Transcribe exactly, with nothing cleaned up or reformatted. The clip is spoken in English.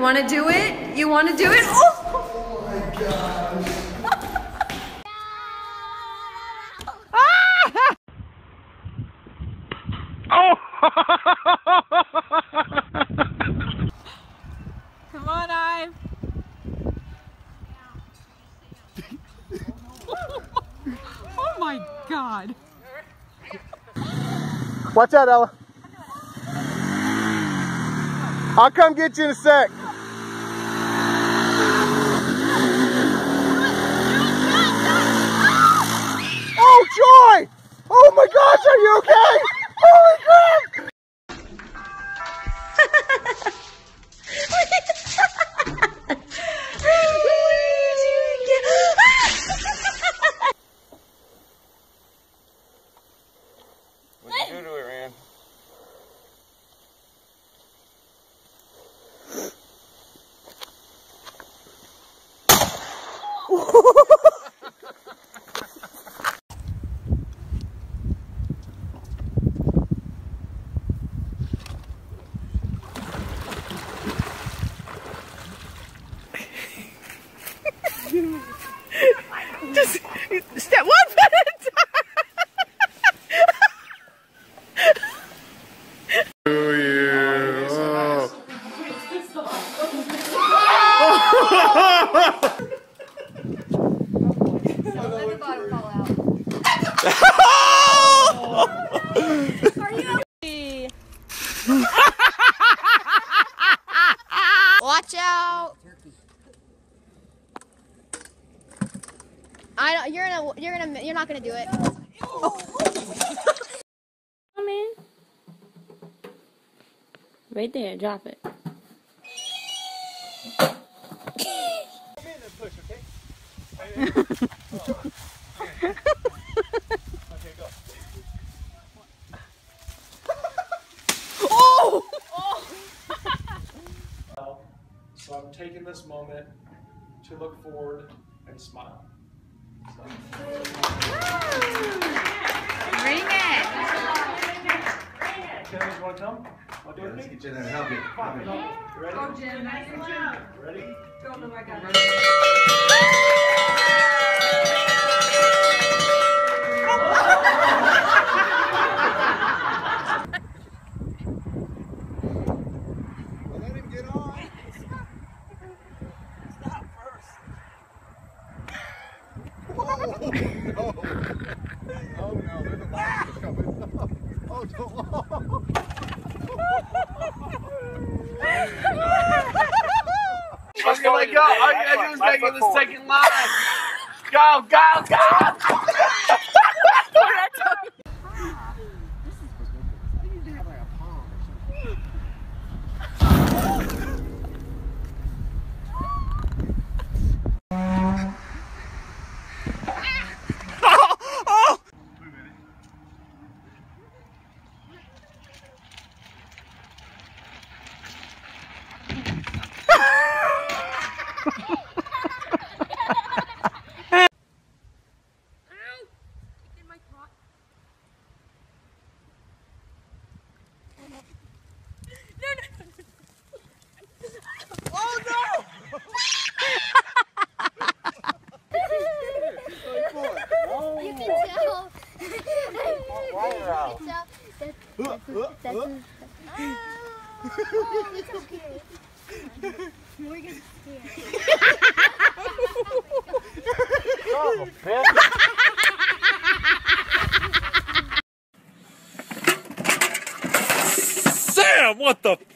want to do it? You want to do it? Oh! Oh my gosh. Oh! Come on, Ive. Oh my God. Watch out, Ella. I'll come get you in a sec. Oh, Joy! Oh my gosh, are you okay? Holy crap! What'd you do to it, Rand? Just step one foot at a time. Oh yeah. Let the bottom fall out. Are you okay? Watch out. I don't, you're gonna, you're gonna, you're not gonna do it. Come in. Right there, drop it. Come in and push, okay? Okay, go. Oh! So I'm taking this moment to look forward and smile. So. Bring it. Jen, you want to come? I'll do it. Let's get Jen and help you. Fine, you ready? Oh, Jen, nice and Jen. Ready? Go, oh my God. Let him get on. Stop first. Oh no. Oh no, there's a lot coming. Oh no. Okay, let go. All you gotta do is make the second line. Go, go, go! It's okay. Morgan's scared. Son of a bitch. Sam, what the?